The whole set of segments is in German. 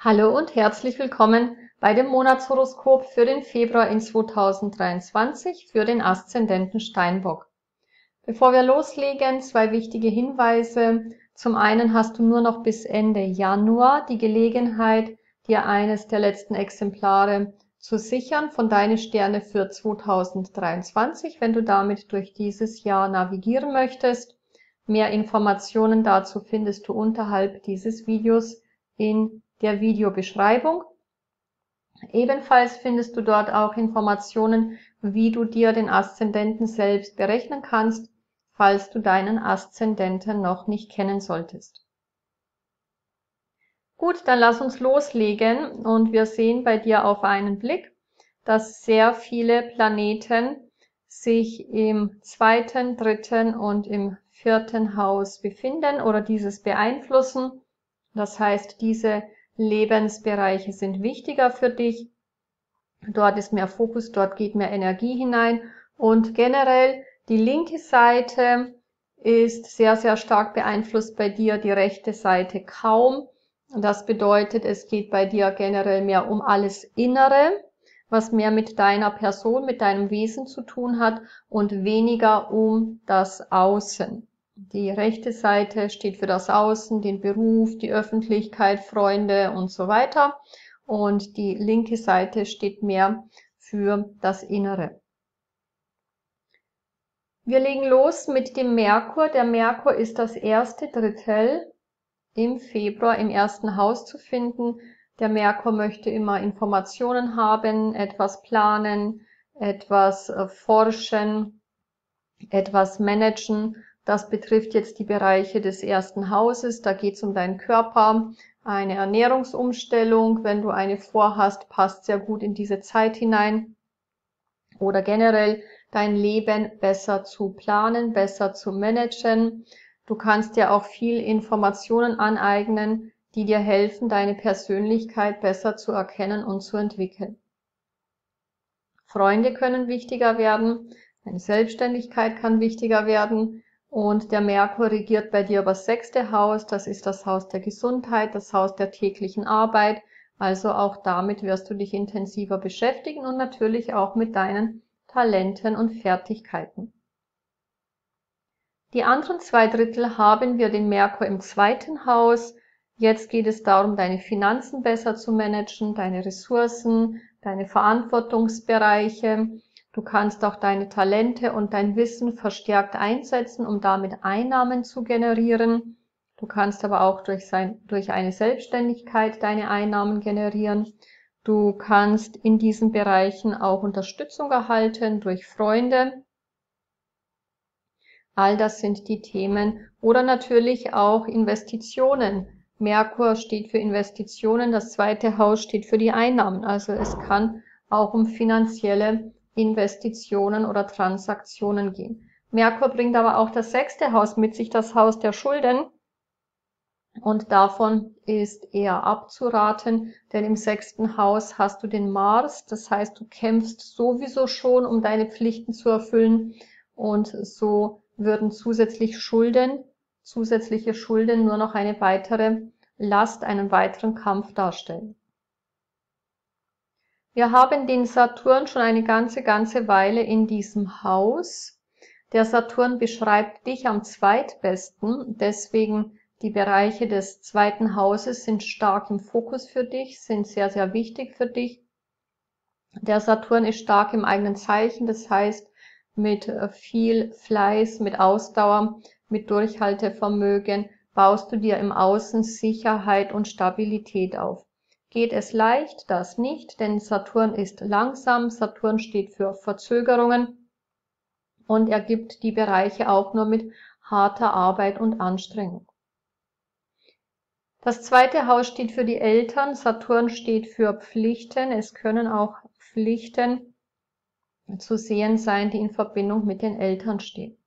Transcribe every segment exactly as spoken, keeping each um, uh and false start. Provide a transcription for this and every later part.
Hallo und herzlich willkommen bei dem Monatshoroskop für den Februar in zweitausenddreiundzwanzig für den Aszendenten Steinbock. Bevor wir loslegen, zwei wichtige Hinweise. Zum einen hast du nur noch bis Ende Januar die Gelegenheit, dir eines der letzten Exemplare zu sichern von Deine Sterne für zweitausenddreiundzwanzig, wenn du damit durch dieses Jahr navigieren möchtest. Mehr Informationen dazu findest du unterhalb dieses Videos in der Videobeschreibung. Ebenfalls findest du dort auch Informationen, wie du dir den Aszendenten selbst berechnen kannst, falls du deinen Aszendenten noch nicht kennen solltest. Gut, dann lass uns loslegen und wir sehen bei dir auf einen Blick, dass sehr viele Planeten sich im zweiten, dritten und im vierten Haus befinden oder dieses beeinflussen. Das heißt, diese Lebensbereiche sind wichtiger für dich. Dort ist mehr Fokus, dort geht mehr Energie hinein und generell die linke Seite ist sehr, sehr stark beeinflusst bei dir, die rechte Seite kaum. Das bedeutet, es geht bei dir generell mehr um alles Innere, was mehr mit deiner Person, mit deinem Wesen zu tun hat und weniger um das Außen. Die rechte Seite steht für das Außen, den Beruf, die Öffentlichkeit, Freunde und so weiter. Und die linke Seite steht mehr für das Innere. Wir legen los mit dem Merkur. Der Merkur ist das erste Drittel im Februar im ersten Haus zu finden. Der Merkur möchte immer Informationen haben, etwas planen, etwas forschen, etwas managen. Das betrifft jetzt die Bereiche des ersten Hauses. Da geht es um deinen Körper, eine Ernährungsumstellung, wenn du eine vorhast, passt sehr gut in diese Zeit hinein. Oder generell dein Leben besser zu planen, besser zu managen. Du kannst dir auch viel Informationen aneignen, die dir helfen, deine Persönlichkeit besser zu erkennen und zu entwickeln. Freunde können wichtiger werden. Deine Selbstständigkeit kann wichtiger werden und der Merkur regiert bei dir das sechste Haus, das ist das Haus der Gesundheit, das Haus der täglichen Arbeit, also auch damit wirst du dich intensiver beschäftigen und natürlich auch mit deinen Talenten und Fertigkeiten. Die anderen zwei Drittel haben wir den Merkur im zweiten Haus. Jetzt geht es darum, deine Finanzen besser zu managen, deine Ressourcen, deine Verantwortungsbereiche. Du kannst auch deine Talente und dein Wissen verstärkt einsetzen, um damit Einnahmen zu generieren. Du kannst aber auch durch, sein, durch eine Selbstständigkeit deine Einnahmen generieren. Du kannst in diesen Bereichen auch Unterstützung erhalten durch Freunde. All das sind die Themen. Oder natürlich auch Investitionen. Merkur steht für Investitionen, das zweite Haus steht für die Einnahmen. Also es kann auch um finanzielle Investitionen oder Transaktionen gehen. Merkur bringt aber auch das sechste Haus mit sich, das Haus der Schulden. Und davon ist eher abzuraten, denn im sechsten Haus hast du den Mars. Das heißt, du kämpfst sowieso schon, um deine Pflichten zu erfüllen. Und so würden zusätzlich Schulden, zusätzliche Schulden nur noch eine weitere Last, einen weiteren Kampf darstellen. Wir haben den Saturn schon eine ganze, ganze Weile in diesem Haus. Der Saturn beschreibt dich am zweitbesten, deswegen die Bereiche des zweiten Hauses sind stark im Fokus für dich, sind sehr, sehr wichtig für dich. Der Saturn ist stark im eigenen Zeichen, das heißt mit viel Fleiß, mit Ausdauer, mit Durchhaltevermögen baust du dir im Außen Sicherheit und Stabilität auf. Geht es leicht? Das nicht, denn Saturn ist langsam, Saturn steht für Verzögerungen und er gibt die Bereiche auch nur mit harter Arbeit und Anstrengung. Das zweite Haus steht für die Eltern, Saturn steht für Pflichten. Es können auch Pflichten zu sehen sein, die in Verbindung mit den Eltern stehen.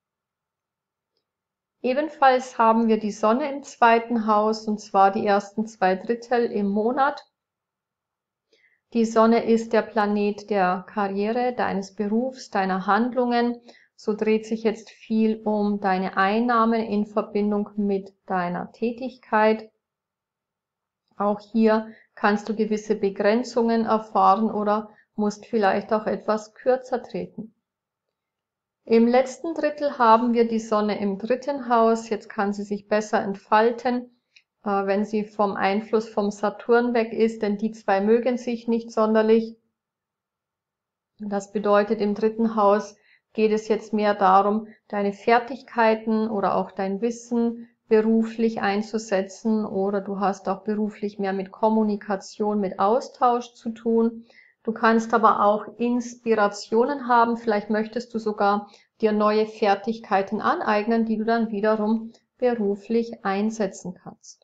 Ebenfalls haben wir die Sonne im zweiten Haus, und zwar die ersten zwei Drittel im Monat. Die Sonne ist der Planet der Karriere, deines Berufs, deiner Handlungen. So dreht sich jetzt viel um deine Einnahmen in Verbindung mit deiner Tätigkeit. Auch hier kannst du gewisse Begrenzungen erfahren oder musst vielleicht auch etwas kürzer treten. Im letzten Drittel haben wir die Sonne im dritten Haus. Jetzt kann sie sich besser entfalten, äh, wenn sie vom Einfluss vom Saturn weg ist, denn die zwei mögen sich nicht sonderlich. Das bedeutet, im dritten Haus geht es jetzt mehr darum, deine Fertigkeiten oder auch dein Wissen beruflich einzusetzen, oder du hast auch beruflich mehr mit Kommunikation, mit Austausch zu tun. Du kannst aber auch Inspirationen haben, vielleicht möchtest du sogar dir neue Fertigkeiten aneignen, die du dann wiederum beruflich einsetzen kannst.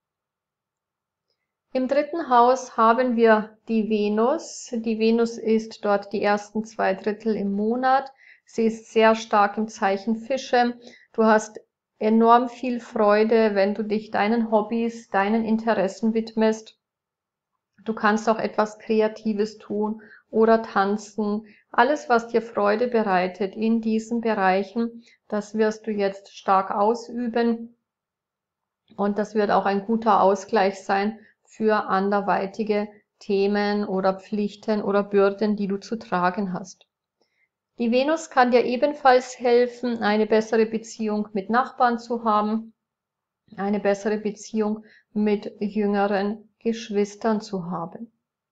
Im dritten Haus haben wir die Venus. Die Venus ist dort die ersten zwei Drittel im Monat. Sie ist sehr stark im Zeichen Fische. Du hast enorm viel Freude, wenn du dich deinen Hobbys, deinen Interessen widmest. Du kannst auch etwas Kreatives tun oder tanzen. Alles, was dir Freude bereitet in diesen Bereichen, das wirst du jetzt stark ausüben. Und das wird auch ein guter Ausgleich sein für anderweitige Themen oder Pflichten oder Bürden, die du zu tragen hast. Die Venus kann dir ebenfalls helfen, eine bessere Beziehung mit Nachbarn zu haben, eine bessere Beziehung mit jüngeren Geschwistern zu haben.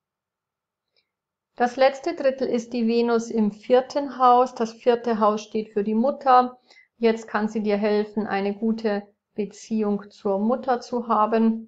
Das letzte Drittel ist die Venus im vierten Haus. Das vierte Haus steht für die Mutter. Jetzt kann sie dir helfen, eine gute Beziehung zur Mutter zu haben.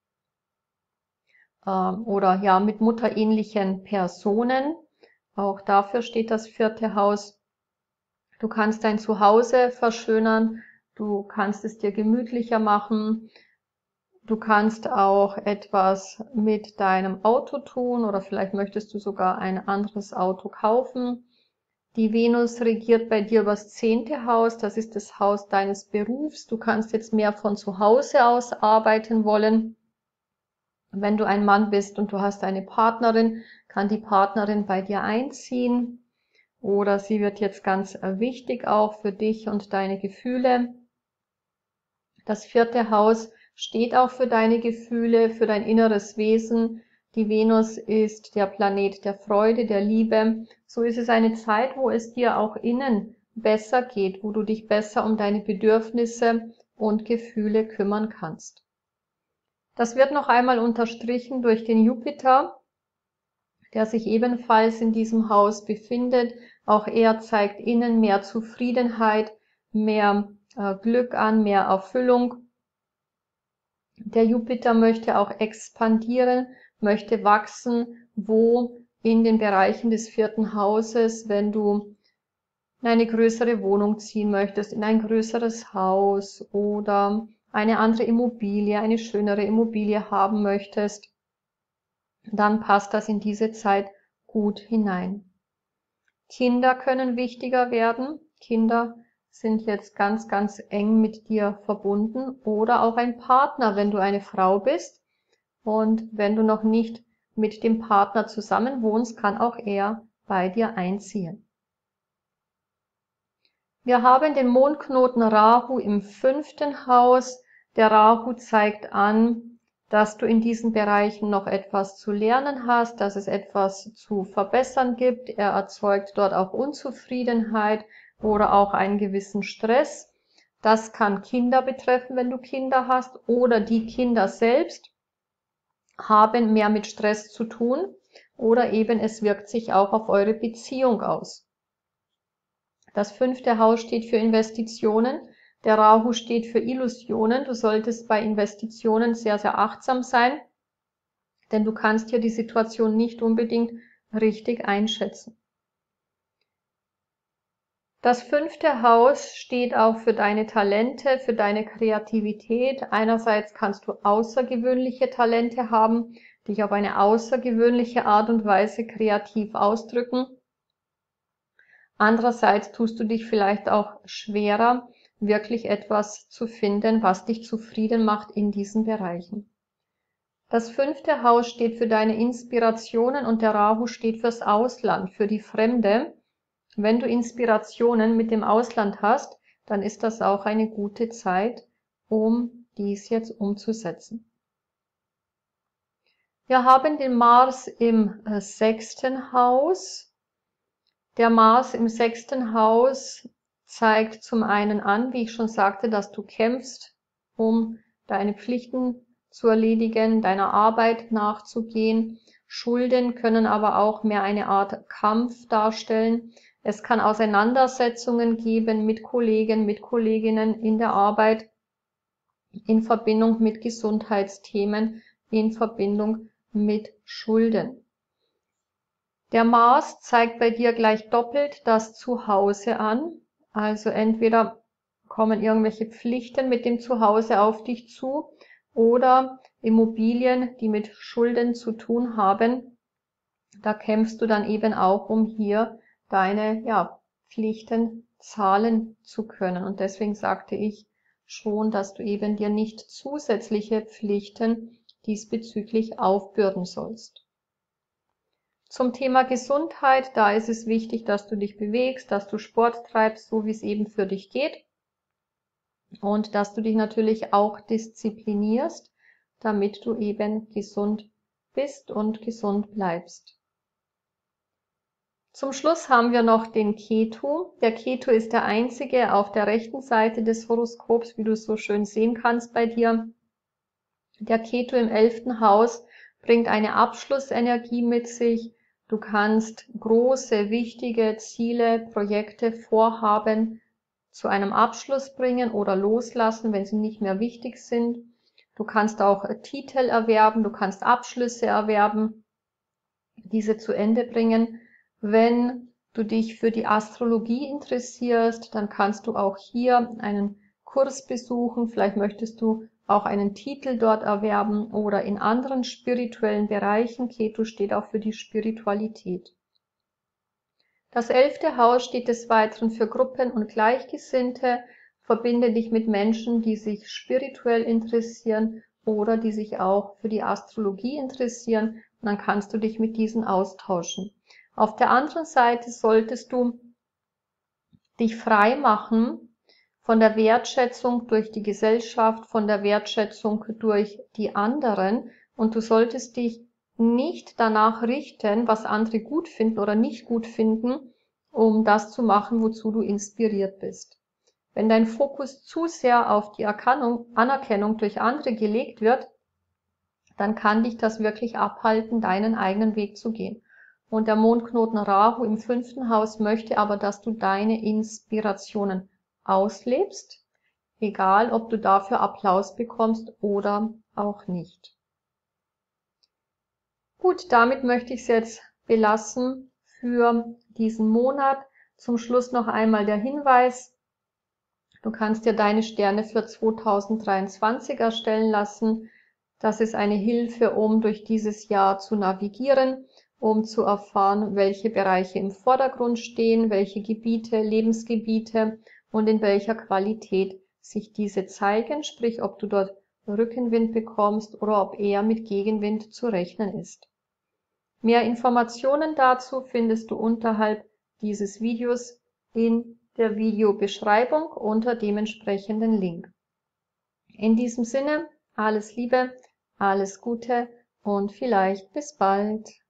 Oder ja, mit mutterähnlichen Personen. Auch dafür steht das vierte Haus. Du kannst dein Zuhause verschönern, du kannst es dir gemütlicher machen, du kannst auch etwas mit deinem Auto tun oder vielleicht möchtest du sogar ein anderes Auto kaufen. Die Venus regiert bei dir das zehnte Haus, das ist das Haus deines Berufs. Du kannst jetzt mehr von zu Hause aus arbeiten wollen. Wenn du ein Mann bist und du hast eine Partnerin, kann die Partnerin bei dir einziehen oder sie wird jetzt ganz wichtig auch für dich und deine Gefühle. Das vierte Haus steht auch für deine Gefühle, für dein inneres Wesen. Die Venus ist der Planet der Freude, der Liebe. So ist es eine Zeit, wo es dir auch innen besser geht, wo du dich besser um deine Bedürfnisse und Gefühle kümmern kannst. Das wird noch einmal unterstrichen durch den Jupiter, der sich ebenfalls in diesem Haus befindet. Auch er zeigt innen mehr Zufriedenheit, mehr äh, Glück an, mehr Erfüllung. Der Jupiter möchte auch expandieren, möchte wachsen, wo in den Bereichen des vierten Hauses, wenn du in eine größere Wohnung ziehen möchtest, in ein größeres Haus oder eine andere Immobilie, eine schönere Immobilie haben möchtest, dann passt das in diese Zeit gut hinein. Kinder können wichtiger werden. Kinder sind jetzt ganz, ganz eng mit dir verbunden oder auch ein Partner, wenn du eine Frau bist und wenn du noch nicht mit dem Partner zusammen wohnst, kann auch er bei dir einziehen. Wir haben den Mondknoten Rahu im fünften Haus. Der Rahu zeigt an, dass du in diesen Bereichen noch etwas zu lernen hast, dass es etwas zu verbessern gibt. Er erzeugt dort auch Unzufriedenheit oder auch einen gewissen Stress. Das kann Kinder betreffen, wenn du Kinder hast, oder die Kinder selbst haben mehr mit Stress zu tun oder eben es wirkt sich auch auf eure Beziehung aus. Das fünfte Haus steht für Investitionen. Der Rahu steht für Illusionen. Du solltest bei Investitionen sehr, sehr achtsam sein, denn du kannst hier die Situation nicht unbedingt richtig einschätzen. Das fünfte Haus steht auch für deine Talente, für deine Kreativität. Einerseits kannst du außergewöhnliche Talente haben, dich auf eine außergewöhnliche Art und Weise kreativ ausdrücken. Andererseits tust du dich vielleicht auch schwerer, wirklich etwas zu finden, was dich zufrieden macht in diesen Bereichen. Das fünfte Haus steht für deine Inspirationen und der Rahu steht fürs Ausland, für die Fremde. Wenn du Inspirationen mit dem Ausland hast, dann ist das auch eine gute Zeit, um dies jetzt umzusetzen. Wir haben den Mars im äh, sechsten Haus. Der Mars im sechsten Haus zeigt zum einen an, wie ich schon sagte, dass du kämpfst, um deine Pflichten zu erledigen, deiner Arbeit nachzugehen. Schulden können aber auch mehr eine Art Kampf darstellen. Es kann Auseinandersetzungen geben mit Kollegen, mit Kolleginnen in der Arbeit, in Verbindung mit Gesundheitsthemen, in Verbindung mit Schulden. Der Mars zeigt bei dir gleich doppelt das Zuhause an. Also entweder kommen irgendwelche Pflichten mit dem Zuhause auf dich zu oder Immobilien, die mit Schulden zu tun haben. Da kämpfst du dann eben auch, um hier deine ja, Pflichten zahlen zu können. Und deswegen sagte ich schon, dass du eben dir nicht zusätzliche Pflichten diesbezüglich aufbürden sollst. Zum Thema Gesundheit, da ist es wichtig, dass du dich bewegst, dass du Sport treibst, so wie es eben für dich geht. Und dass du dich natürlich auch disziplinierst, damit du eben gesund bist und gesund bleibst. Zum Schluss haben wir noch den Ketu. Der Ketu ist der einzige auf der rechten Seite des Horoskops, wie du so schön sehen kannst bei dir. Der Ketu im elften Haus bringt eine Abschlussenergie mit sich. Du kannst große, wichtige Ziele, Projekte, Vorhaben zu einem Abschluss bringen oder loslassen, wenn sie nicht mehr wichtig sind. Du kannst auch Titel erwerben, du kannst Abschlüsse erwerben, diese zu Ende bringen. Wenn du dich für die Astrologie interessierst, dann kannst du auch hier einen Kurs besuchen. Vielleicht möchtest du auch einen Titel dort erwerben oder in anderen spirituellen Bereichen. Ketu steht auch für die Spiritualität. Das elfte Haus steht des Weiteren für Gruppen und Gleichgesinnte. Verbinde dich mit Menschen, die sich spirituell interessieren oder die sich auch für die Astrologie interessieren. Und dann kannst du dich mit diesen austauschen. Auf der anderen Seite solltest du dich frei machen von der Wertschätzung durch die Gesellschaft, von der Wertschätzung durch die anderen, und du solltest dich nicht danach richten, was andere gut finden oder nicht gut finden, um das zu machen, wozu du inspiriert bist. Wenn dein Fokus zu sehr auf die Anerkennung durch andere gelegt wird, dann kann dich das wirklich abhalten, deinen eigenen Weg zu gehen. Und der Mondknoten Rahu im fünften Haus möchte aber, dass du deine Inspirationen auslebst, egal ob du dafür Applaus bekommst oder auch nicht. Gut, damit möchte ich es jetzt belassen für diesen Monat. Zum Schluss noch einmal der Hinweis: Du kannst dir deine Sterne für zweitausenddreiundzwanzig erstellen lassen. Das ist eine Hilfe, um durch dieses Jahr zu navigieren, um zu erfahren, welche Bereiche im Vordergrund stehen, welche Gebiete, Lebensgebiete und in welcher Qualität sich diese zeigen, sprich ob du dort Rückenwind bekommst oder ob eher mit Gegenwind zu rechnen ist. Mehr Informationen dazu findest du unterhalb dieses Videos in der Videobeschreibung unter dem entsprechenden Link. In diesem Sinne, alles Liebe, alles Gute und vielleicht bis bald.